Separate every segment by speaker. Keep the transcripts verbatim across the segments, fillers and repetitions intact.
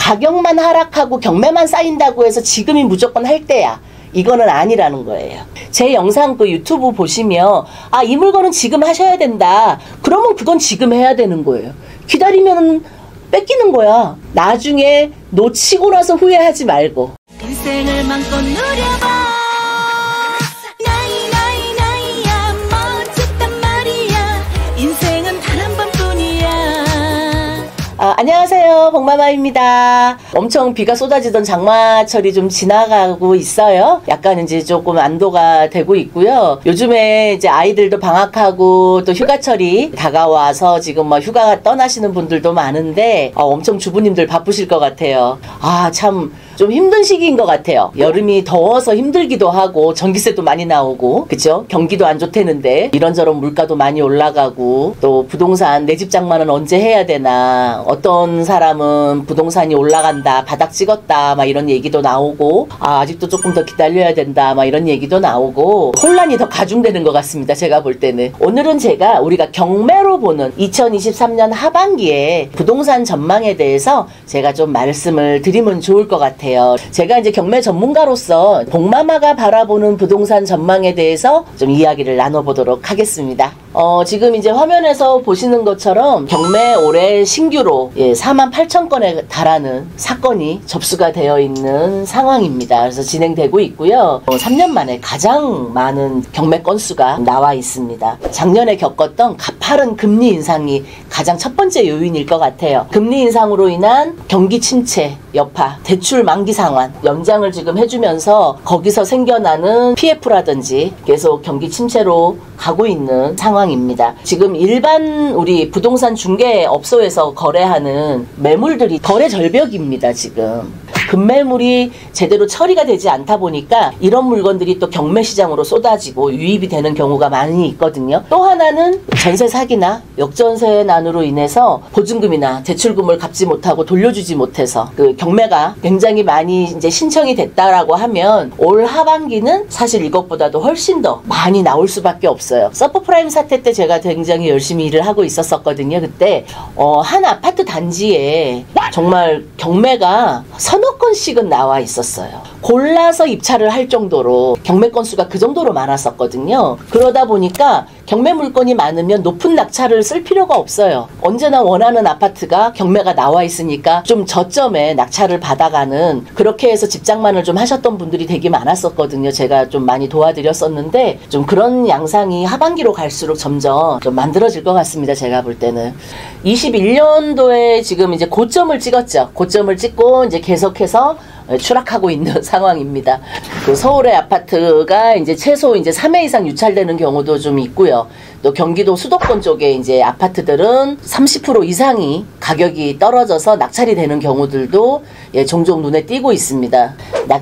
Speaker 1: 가격만 하락하고 경매만 쌓인다고 해서 지금이 무조건 할 때야. 이거는 아니라는 거예요. 제 영상 그 유튜브 보시면 아, 이 물건은 지금 하셔야 된다. 그러면 그건 지금 해야 되는 거예요. 기다리면 뺏기는 거야. 나중에 놓치고 나서 후회하지 말고.
Speaker 2: 인생을 마음껏 누려봐. 나이 나이 나이야 멋졌단 말이야. 인생은 단 한 번뿐이야.
Speaker 1: 아, 안녕하세요, 복마마입니다. 엄청 비가 쏟아지던 장마철이 좀 지나가고 있어요. 약간 이제 조금 안도가 되고 있고요. 요즘에 이제 아이들도 방학하고 또 휴가철이 다가와서 지금 뭐 휴가 떠나시는 분들도 많은데 어, 엄청 주부님들 바쁘실 것 같아요. 아, 참 좀 힘든 시기인 것 같아요. 여름이 더워서 힘들기도 하고 전기세도 많이 나오고 그쵸? 경기도 안 좋다는데 이런저런 물가도 많이 올라가고 또 부동산 내 집 장만은 언제 해야 되나, 어떤 사람은 부동산이 올라간다, 바닥 찍었다 막 이런 얘기도 나오고 아, 아직도 조금 더 기다려야 된다 막 이런 얘기도 나오고 혼란이 더 가중되는 것 같습니다. 제가 볼 때는. 오늘은 제가 우리가 경매로 보는 이천이십삼 년 하반기에 부동산 전망에 대해서 제가 좀 말씀을 드리면 좋을 것 같아요. 제가 이제 경매 전문가로서 복마마가 바라보는 부동산 전망에 대해서 좀 이야기를 나눠보도록 하겠습니다. 어, 지금 이제 화면에서 보시는 것처럼 경매 올해 신규로 예, 사만 팔천 건에 달하는 사건이 접수가 되어 있는 상황입니다. 그래서 진행되고 있고요. 어, 삼 년 만에 가장 많은 경매 건수가 나와 있습니다. 작년에 겪었던 가파른 금리 인상이 가장 첫 번째 요인일 것 같아요. 금리 인상으로 인한 경기 침체 여파, 대출 만기 상환 연장을 지금 해주면서 거기서 생겨나는 피에프라든지 계속 경기 침체로 가고 있는 상황입니다. 지금 일반 우리 부동산 중개업소에서 거래하는 매물들이 거래 절벽입니다. 지금 급매물이 제대로 처리가 되지 않다 보니까 이런 물건들이 또 경매 시장으로 쏟아지고 유입이 되는 경우가 많이 있거든요. 또 하나는 전세 사기나 역전세 난으로 인해서 보증금이나 대출금을 갚지 못하고 돌려주지 못해서 그 경매가 굉장히 많이 이제 신청이 됐다라고 하면 올 하반기는 사실 이것보다도 훨씬 더 많이 나올 수밖에 없어요. 서브프라임 사태 때 제가 굉장히 열심히 일을 하고 있었었거든요. 그때 어, 한 아파트 단지에 정말 경매가 서너 건씩은 나와 있었어요. 골라서 입찰을 할 정도로 경매 건수가 그 정도로 많았었거든요. 그러다 보니까 경매 물건이 많으면 높은 낙찰을 쓸 필요가 없어요. 언제나 원하는 아파트가 경매가 나와 있으니까 좀 저점에 낙찰을 받아가는, 그렇게 해서 집장만을 좀 하셨던 분들이 되게 많았었거든요. 제가 좀 많이 도와드렸었는데 좀 그런 양상이 하반기로 갈수록 점점 좀 만들어질 것 같습니다. 제가 볼 때는 이십일 년도에 지금 이제 고점을 찍었죠. 고점을 찍고 이제 계속해서 추락하고 있는 상황입니다. 그 서울의 아파트가 이제 최소 이제 삼 회 이상 유찰되는 경우도 좀 있고요. 또 경기도 수도권 쪽에 이제 아파트들은 삼십 퍼센트 이상이 가격이 떨어져서 낙찰이 되는 경우들도 예, 종종 눈에 띄고 있습니다.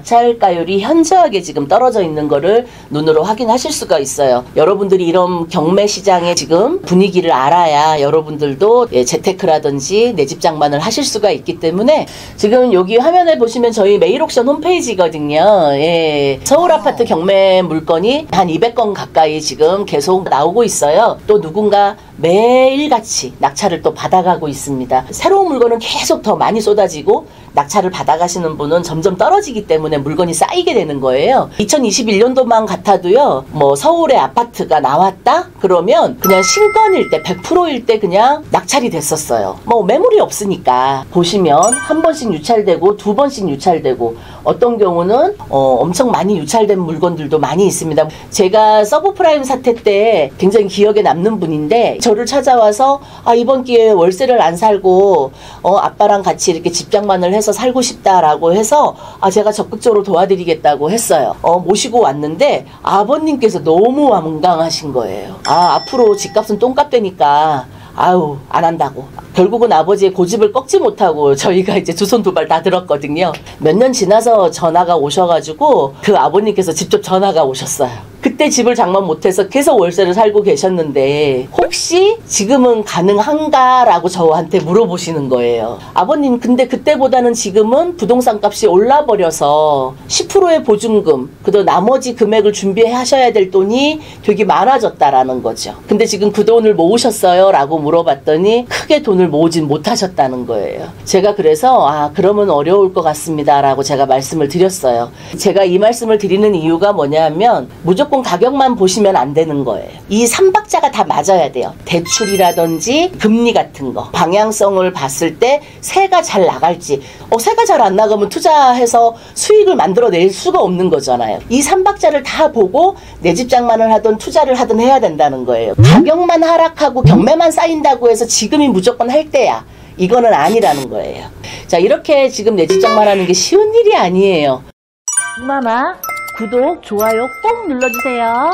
Speaker 1: 낙찰가율이 현저하게 지금 떨어져 있는 거를 눈으로 확인하실 수가 있어요. 여러분들이 이런 경매 시장의 지금 분위기를 알아야 여러분들도 예, 재테크라든지 내 집 장만을 하실 수가 있기 때문에 지금 여기 화면에 보시면 저희 메일옥션 홈페이지거든요. 예, 서울 아파트 경매 물건이 한 이백 건 가까이 지금 계속 나오고 있어요. 또 누군가 매일같이 낙찰을 또 받아가고 있습니다. 새로운 물건은 계속 더 많이 쏟아지고 낙찰을 받아가시는 분은 점점 떨어지기 때문에 물건이 쌓이게 되는 거예요. 이천이십일 년도만 같아도요, 뭐 서울에 아파트가 나왔다? 그러면 그냥 신건일 때 백 퍼센트일 때 그냥 낙찰이 됐었어요. 뭐 매물이 없으니까. 보시면 한 번씩 유찰되고 두 번씩 유찰되고 어떤 경우는 어, 엄청 많이 유찰된 물건들도 많이 있습니다. 제가 서브프라임 사태 때 굉장히 기억에 남는 분인데 저를 찾아와서 아, 이번 기회에 월세를 안 살고 어, 아빠랑 같이 이렇게 집장만을 해서 살고 싶다라고 해서 아, 제가 적극적으로 도와드리겠다고 했어요. 어, 모시고 왔는데 아버님께서 너무 완강하신 거예요. 아, 앞으로 집값은 똥값 되니까 아우 안 한다고. 결국은 아버지의 고집을 꺾지 못하고 저희가 이제 두 손 두 발 다 들었거든요. 몇 년 지나서 전화가 오셔가지고 그 아버님께서 직접 전화가 오셨어요. 그때 그때 집을 장만 못해서 계속 월세를 살고 계셨는데 혹시 지금은 가능한가라고 저한테 물어보시는 거예요. 아버님 근데 그때보다는 지금은 부동산 값이 올라버려서 십 퍼센트의 보증금 그리고 나머지 금액을 준비하셔야 될 돈이 되게 많아졌다라는 거죠. 근데 지금 그 돈을 모으셨어요? 라고 물어봤더니 크게 돈을 모으진 못하셨다는 거예요. 제가 그래서 아 그러면 어려울 것 같습니다 라고 제가 말씀을 드렸어요. 제가 이 말씀을 드리는 이유가 뭐냐면 무조건 가격만 보시면 안 되는 거예요. 이 삼박자가 다 맞아야 돼요. 대출이라든지 금리 같은 거 방향성을 봤을 때 세가 잘 나갈지 어, 세가 잘 안 나가면 투자해서 수익을 만들어낼 수가 없는 거잖아요. 이 삼박자를 다 보고 내 집 장만을 하든 투자를 하든 해야 된다는 거예요. 가격만 하락하고 경매만 쌓인다고 해서 지금이 무조건 할 때야. 이거는 아니라는 거예요. 자 이렇게 지금 내 집 장만하는 게 쉬운 일이 아니에요.
Speaker 3: 마마 구독, 좋아요 꼭 눌러주세요.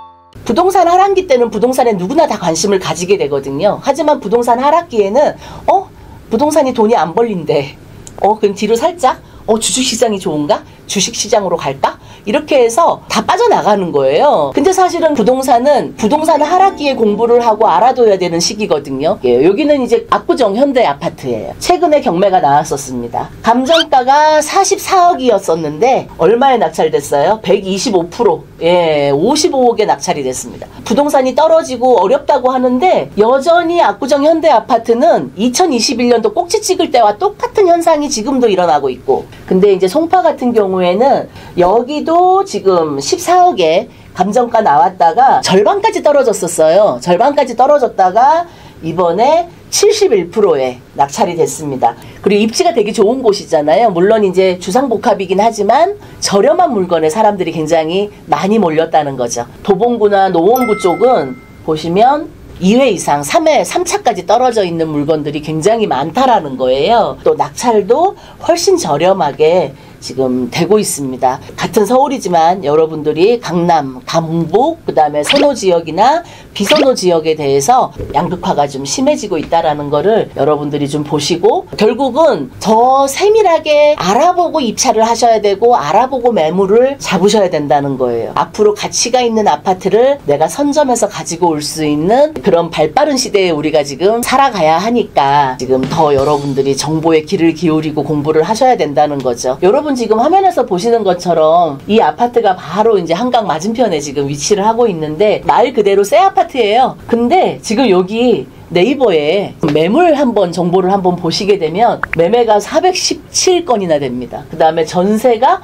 Speaker 1: 부동산 하락기 때는 부동산에 누구나 다 관심을 가지게 되거든요. 하지만 부동산 하락기에는 어? 부동산이 돈이 안 벌린대. 어? 그럼 뒤로 살짝? 어? 주식시장이 좋은가? 주식시장으로 갈까? 이렇게 해서 다 빠져나가는 거예요. 근데 사실은 부동산은 부동산 하락기에 공부를 하고 알아둬야 되는 시기거든요. 예, 여기는 이제 압구정 현대아파트예요. 최근에 경매가 나왔었습니다. 감정가가 사십사억이었었는데 얼마에 낙찰됐어요? 백이십오 퍼센트. 예, 오십오억에 낙찰이 됐습니다. 부동산이 떨어지고 어렵다고 하는데 여전히 압구정 현대아파트는 이천이십일 년도 꼭지 찍을 때와 똑같은 현상이 지금도 일어나고 있고, 근데 이제 송파 같은 경우에는 여기도 지금 십사억에 감정가 나왔다가 절반까지 떨어졌었어요. 절반까지 떨어졌다가 이번에 칠십일 퍼센트에 낙찰이 됐습니다. 그리고 입지가 되게 좋은 곳이잖아요. 물론 이제 주상복합이긴 하지만 저렴한 물건에 사람들이 굉장히 많이 몰렸다는 거죠. 도봉구나 노원구 쪽은 보시면 이 회 이상, 삼 회, 삼 차까지 떨어져 있는 물건들이 굉장히 많다라는 거예요. 또 낙찰도 훨씬 저렴하게 지금 되고 있습니다. 같은 서울이지만 여러분들이 강남, 강북, 그 다음에 선호 지역이나 비선호 지역에 대해서 양극화가 좀 심해지고 있다라는 거를 여러분들이 좀 보시고, 결국은 더 세밀하게 알아보고 입찰을 하셔야 되고 알아보고 매물을 잡으셔야 된다는 거예요. 앞으로 가치가 있는 아파트를 내가 선점해서 가지고 올 수 있는 그런 발빠른 시대에 우리가 지금 살아가야 하니까 지금 더 여러분들이 정보에 귀를 기울이고 공부를 하셔야 된다는 거죠. 여러분 지금 화면에서 보시는 것처럼 이 아파트가 바로 이제 한강 맞은편에 지금 위치를 하고 있는데 말 그대로 새 아파트예요. 근데 지금 여기 네이버에 매물 한번 정보를 한번 보시게 되면 매매가 사백십칠 건이나 됩니다. 그 다음에 전세가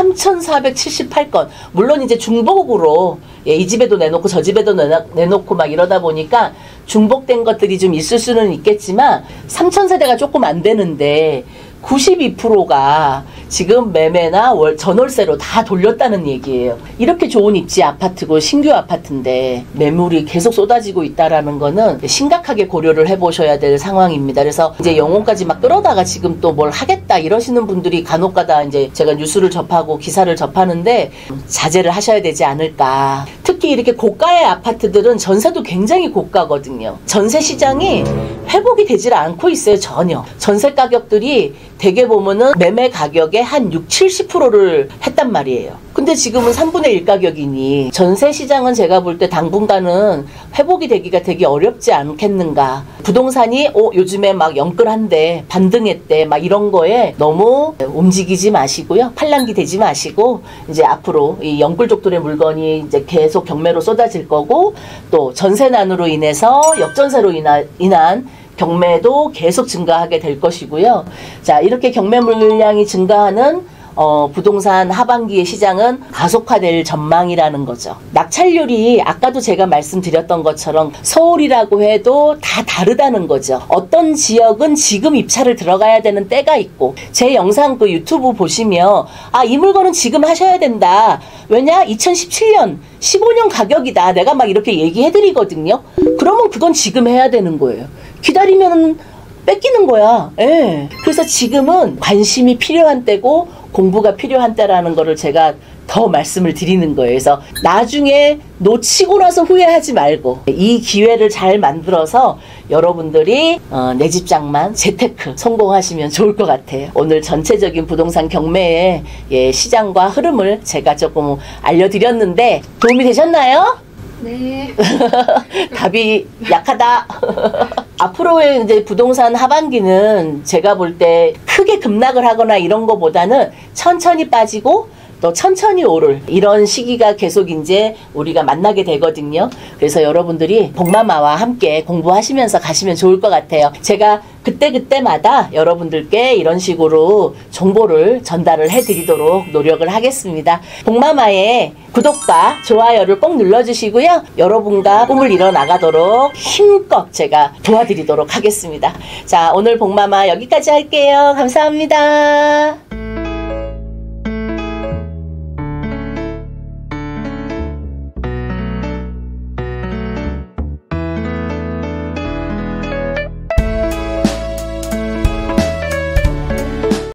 Speaker 1: 삼천사백칠십팔 건. 물론 이제 중복으로 예, 이 집에도 내놓고 저 집에도 내놓고 막 이러다 보니까 중복된 것들이 좀 있을 수는 있겠지만 삼천 세대가 조금 안 되는데 구십이 퍼센트가 지금 매매나 월, 전월세로 다 돌렸다는 얘기예요. 이렇게 좋은 입지 아파트고 신규 아파트인데 매물이 계속 쏟아지고 있다라는 거는 심각하게 고려를 해보셔야 될 상황입니다. 그래서 이제 영혼까지 막 끌어다가 지금 또 뭘 하겠다 이러시는 분들이 간혹가다 이제 제가 뉴스를 접하고 기사를 접하는데 자제를 하셔야 되지 않을까. 특히 이렇게 고가의 아파트들은 전세도 굉장히 고가거든요. 전세 시장이 회복이 되질 않고 있어요. 전혀. 전세 가격들이 대개 보면은 매매 가격의 한 육, 칠십 퍼센트를 했단 말이에요. 근데 지금은 삼분의 일 가격이니 전세 시장은 제가 볼 때 당분간은 회복이 되기가 되게 어렵지 않겠는가. 부동산이 어, 요즘에 막 영끌한데 반등했대 막 이런 거에 너무 움직이지 마시고요. 팔랑기 되지 마시고 이제 앞으로 이 영끌족들의 물건이 이제 계속 경매로 쏟아질 거고, 또 전세난으로 인해서 역전세로 인한, 인한 경매도 계속 증가하게 될 것이고요. 자, 이렇게 경매 물량이 증가하는 어, 부동산 하반기의 시장은 가속화될 전망이라는 거죠. 낙찰률이 아까도 제가 말씀드렸던 것처럼 서울이라고 해도 다 다르다는 거죠. 어떤 지역은 지금 입찰을 들어가야 되는 때가 있고, 제 영상 그 유튜브 보시면 아, 이 물건은 지금 하셔야 된다. 왜냐? 이천십칠 년, 십오 년 가격이다. 내가 막 이렇게 얘기해드리거든요. 그러면 그건 지금 해야 되는 거예요. 기다리면 뺏기는 거야. 예. 그래서 지금은 관심이 필요한 때고 공부가 필요한 때라는 거를 제가 더 말씀을 드리는 거예요. 그래서 나중에 놓치고 나서 후회하지 말고 이 기회를 잘 만들어서 여러분들이 어, 내 집 장만 재테크 성공하시면 좋을 것 같아요. 오늘 전체적인 부동산 경매의 예, 시장과 흐름을 제가 조금 알려드렸는데 도움이 되셨나요?
Speaker 4: 네.
Speaker 1: 답이 약하다. 앞으로의 이제 부동산 하반기는 제가 볼 때 크게 급락을 하거나 이런 거보다는 천천히 빠지고 또 천천히 오를 이런 시기가 계속 이제 우리가 만나게 되거든요. 그래서 여러분들이 복마마와 함께 공부하시면서 가시면 좋을 것 같아요. 제가 그때그때마다 여러분들께 이런 식으로 정보를 전달을 해드리도록 노력을 하겠습니다. 복마마의 구독과 좋아요를 꼭 눌러주시고요. 여러분과 꿈을 이뤄나가도록 힘껏 제가 도와드리도록 하겠습니다. 자, 오늘 복마마 여기까지 할게요. 감사합니다.